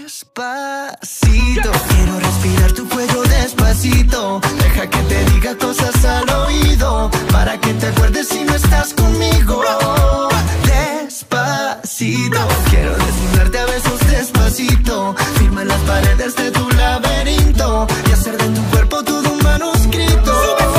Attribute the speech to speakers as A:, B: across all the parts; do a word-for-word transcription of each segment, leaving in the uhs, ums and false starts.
A: Despacito, quiero respirar tu cuello despacito. Deja que te diga cosas al oído, para que te acuerdes si no estás conmigo. Despacito, quiero desnudarte a besos despacito. Firma las paredes de tu laberinto y hacer de tu cuerpo todo un manuscrito.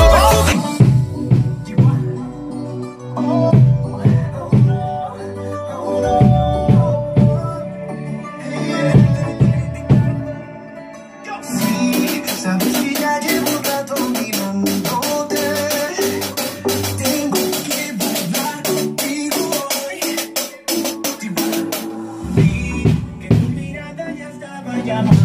A: Sí, sabes que ya llevo un rato mirándote. Tengo que volar contigo hoy. Vi que tu mirada ya estaba llamando.